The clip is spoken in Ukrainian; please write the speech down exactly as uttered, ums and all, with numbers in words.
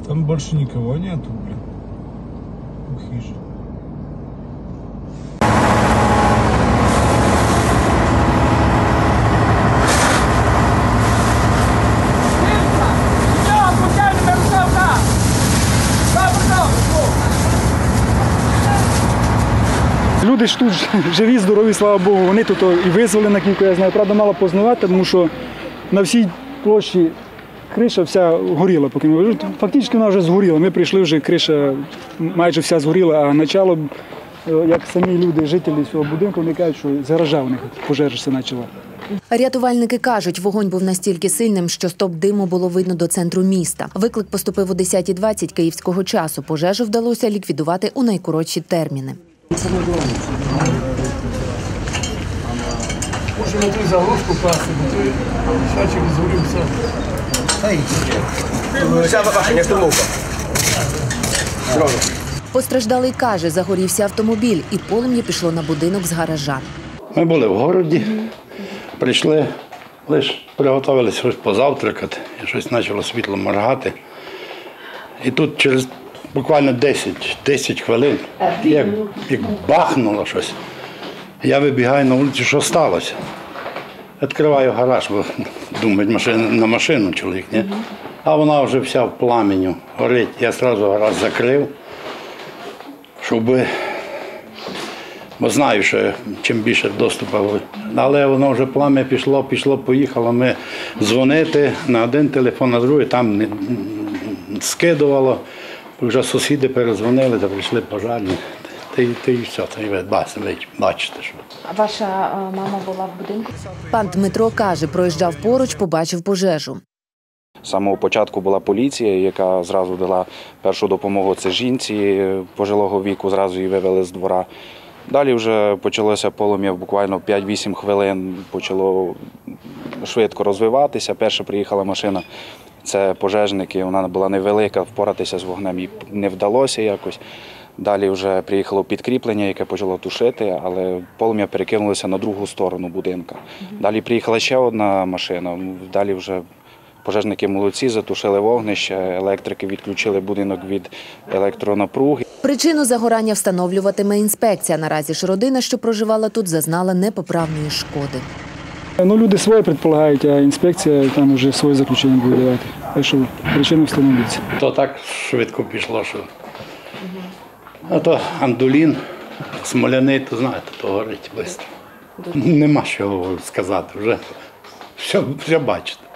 Там больше никого нету, блин. Хуже. Люди ж тут живі, здорові, слава Богу, вони тут і визвали на кілька, я знаю, правда, мало познавати, тому що на всій площі криша вся горіла, поки ми фактично вона вже згоріла. Ми прийшли, вже криша майже вся згоріла, а начало, як самі люди, жителі цього будинку, вони кажуть, що з гаража у них пожежа все почала. Рятувальники кажуть, вогонь був настільки сильним, що стовп диму було видно до центру міста. Виклик поступив о десятій двадцять київського часу. Пожежу вдалося ліквідувати у найкоротші терміни. Може на ту заглушку класти, бо той шачок згорівся. Постраждалий каже, загорівся автомобіль і полум'я пішло на будинок з гаража. Ми були в городі, прийшли, лише приготувалися щось позавтракати, і щось почало світло моргати. І тут через буквально десять хвилин, як, як бахнуло щось, я вибігаю на вулицю, що сталося. Відкриваю гараж, бо думають, машина, на машину чоловік, ні? А вона вже вся в пламеню горить. Я одразу гараж закрив, щоб, бо знаю, що чим більше доступу. Але воно вже плам'я пішло, пішло, поїхало. Ми дзвонити на один телефон, на другий, там не скидувало. Вже сусіди перезвонили, та прийшли пожежні. Ти, ти і все, ти бачите, що. А ваша мама була в будинку? Пан Дмитро каже, проїжджав поруч, побачив пожежу. З самого початку була поліція, яка зразу дала першу допомогу. Це жінці пожилого віку, зразу її вивели з двора. Далі вже почалося полум'я, буквально п'ять-вісім хвилин почало швидко розвиватися. Перша приїхала машина, це пожежники, вона була невелика, впоратися з вогнем їй не вдалося якось. Далі вже приїхало підкріплення, яке почало тушити, але полум'я перекинулося на другу сторону будинку. Далі приїхала ще одна машина, далі вже пожежники молодці, затушили вогнище, електрики відключили будинок від електронапруги. Причину загорання встановлюватиме інспекція. Наразі ж родина, що проживала тут, зазнала непоправної шкоди. Ну, люди своє предполагають, а інспекція там вже своє заключення буде давати. Так що причина встановлюється. То так швидко пішло, що. А то андулін, смоляний, то знаєте, то горить швидко. Нема що сказати, вже все, все бачите.